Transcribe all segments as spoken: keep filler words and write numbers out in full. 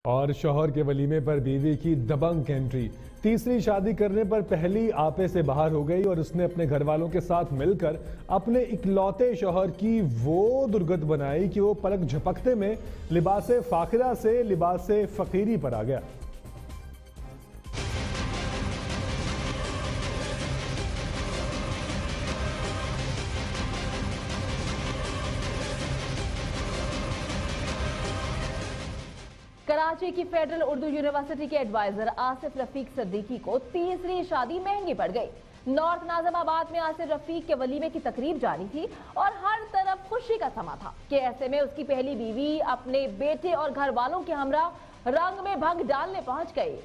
और शौहर के वलीमे पर बीवी की दबंग एंट्री। तीसरी शादी करने पर पहली आपे से बाहर हो गई और उसने अपने घर वालों के साथ मिलकर अपने इकलौते शौहर की वो दुर्गत बनाई कि वो पलक झपकते में लिबासे फाखिरा से लिबासे फकीरी पर आ गया। कराची की फेडरल उर्दू यूनिवर्सिटी के एडवाइजर आसिफ रफीक सिद्दीकी को तीसरी शादी महंगी पड़ गई। नॉर्थ नाजिमाबाद में आसिफ रफीक के वलीमे की तकरीब जारी थी और हर तरफ खुशी का समा था कि ऐसे में उसकी पहली बीवी अपने बेटे और घर वालों के हमरा रंग में भंग डालने पहुंच गई।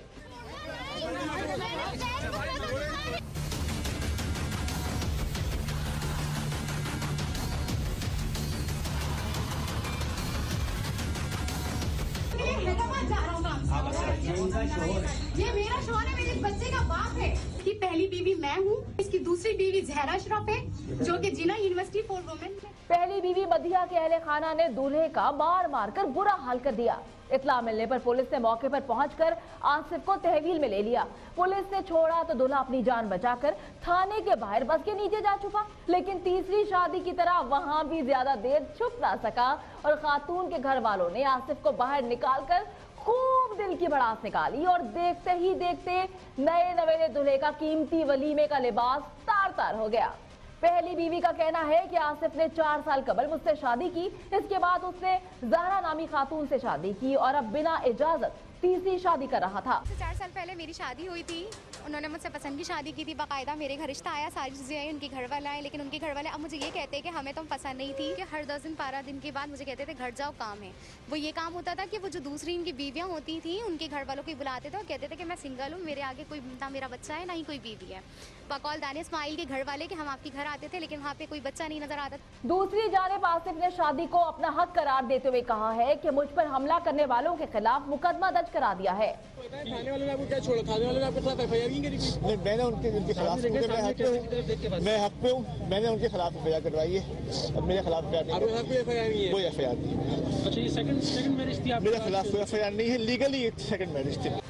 ये मेरा शौहर है, मेरे बच्चे का बाप है। कि पहली बीवी मैं हूँ, इसकी दूसरी बीवी जहरा अशरफ है जो कि जिना यूनिवर्सिटी फॉर वुमेन। पहली बीवी मदिया के अहले खाना ने दूल्हे का मार मार कर बुरा हाल कर दिया। इत्ला मिलने पर पुलिस ने मौके पर पहुंचकर आसिफ को तहवील में ले लिया। पुलिस ने छोड़ा तो दूल्हा अपनी जान बचाकर थाने के बाहर बस के नीचे जा छुपा, लेकिन तीसरी शादी की तरह वहां भी ज्यादा देर छुप ना सका और खातून के घर वालों ने आसिफ को बाहर निकालकर खूब दिल की भड़ास निकाली और देखते ही देखते नए नवेले दूल्हे का कीमती वलीमे का लिबास तार तार हो गया। पहली बीवी का कहना है कि आसिफ ने चार साल कबल मुझसे शादी की, इसके बाद उसने ज़हरा नामी खातून से शादी की और अब बिना इजाजत तीसरी शादी कर रहा था। चार साल पहले मेरी शादी हुई थी, उन्होंने मुझसे पसंद की शादी की थी, बाकायदा मेरे घर रिश्ता आया, सारी चीज़ें आई, उनके घर वाले आए, लेकिन उनके घर वाले अब मुझे ये कहते हैं कि हमें तुम पसंद नहीं थी। कि हर दस दिन बारह दिन के बाद मुझे कहते थे घर जाओ काम है। वो ये काम होता था कि वो जो दूसरी इनकी बीवियाँ होती थी उनके घर वालों को बुलाते थे और कहते थे कि मैं सिंगल हूँ, मेरे आगे कोई ना मेरा बच्चा है ना ही कोई बीवी है। बकौल दानिश इस्माइल के घर वाले कि हम आपके घर आते थे लेकिन वहाँ पे कोई बच्चा नहीं नजर आता। दूसरी जानिब आसिफ ने शादी को अपना हक करार देते हुए कहा है कि मुझ पर हमला करने वालों के खिलाफ मुकदमा दर्ज करा दिया है। थाने वालों ने आपको क्या छोड़ा? थाने वालों ने आपके खिलाफ एफ आई आर नहीं करी? मैंने उनके उनके खिलाफ मैं हक पे हूँ, मैंने उनके खिलाफ एफ आई आर करवाई है। अब मेरे खिलाफ कोई एफ आई आर नहीं है, कोई एफ आई आर नहीं है। अच्छा, ये सेकंड सेकंड मैरिज थी आपके? मेरे खिलाफ कोई एफ आई आर नहीं है, लीगली सेकंड मैरिज थी।